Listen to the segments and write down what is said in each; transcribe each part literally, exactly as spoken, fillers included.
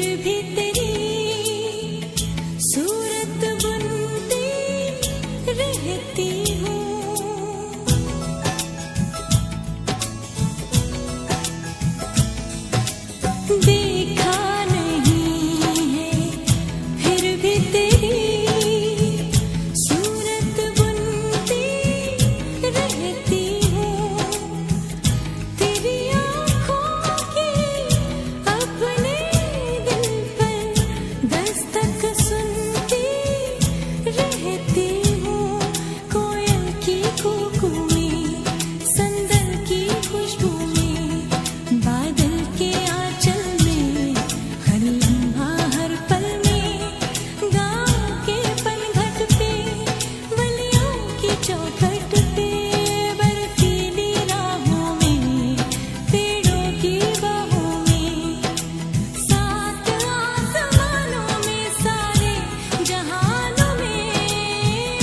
भी तेरी सूरत बुनती रहती हूँ। देखा नहीं है फिर भी तेरी सूरत बुनती रहती हूँ। तेरी आँखों की अपने दिल पर दस्तक सुनती रहती हूँ। कोयल की कूकू में, संदल की खुशबू में, बादल के आंचल में, हर लम्हा हर पल में, गाँव के पनघट पे, वलियों की चौखट पे, बर्फीली राहों में, पेड़ों की बाहों में, सात आसमानों में, सारे जहानों में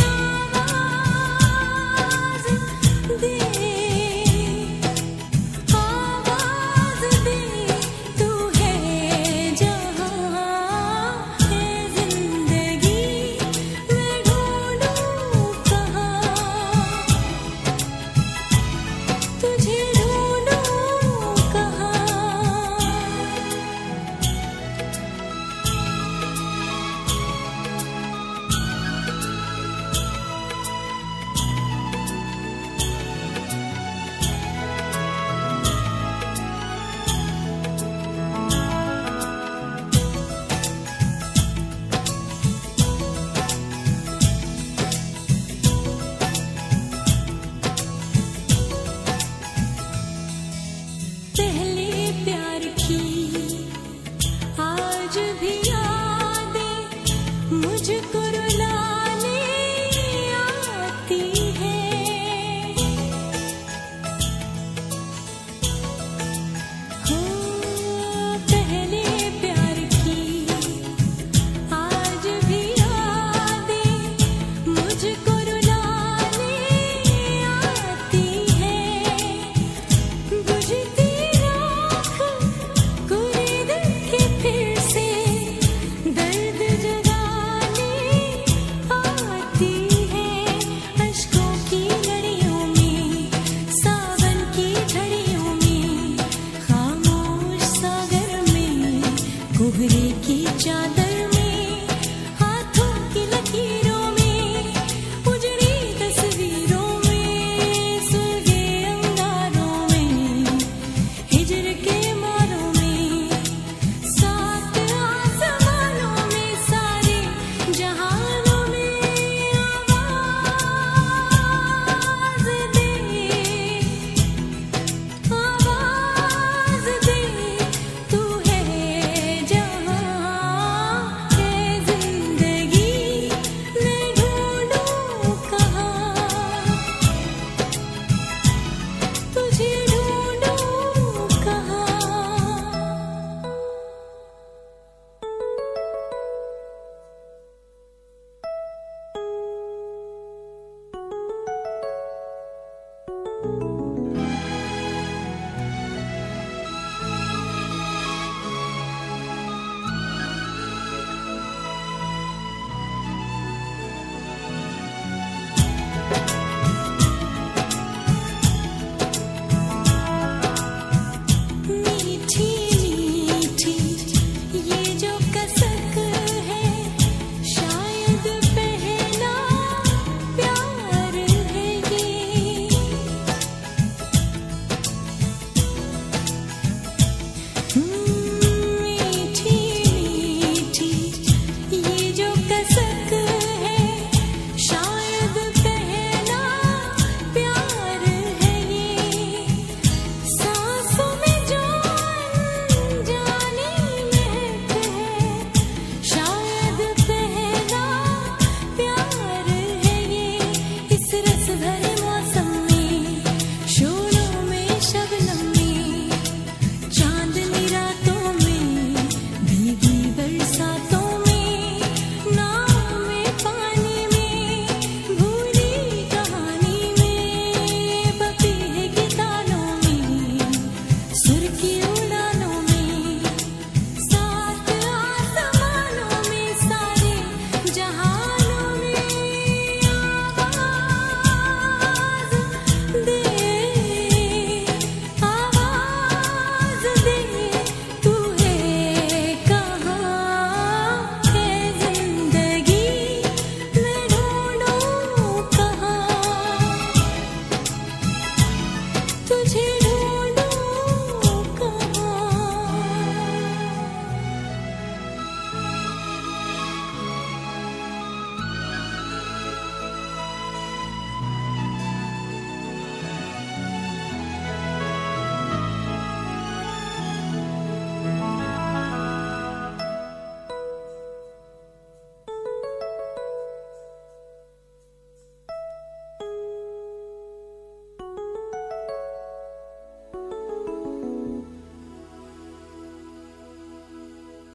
आवाज दे, आवाज दे, तू है जहाँ है जिंदगी, मैं ढूंढूं कहाँ, तुझे ढूंढूं कहाँ। पहले प्यार की आज भी यादें मुझको रुलाने आती है। हो पहले प्यार की आज भी यादें मुझको रुलाने आती है। बुझती राख कुरेद के फिर से दर्द जगाने आती है। अश्कों की लड़ियों में, सावन की झड़ियों में, खामोश सागर में, कोहरे की चादर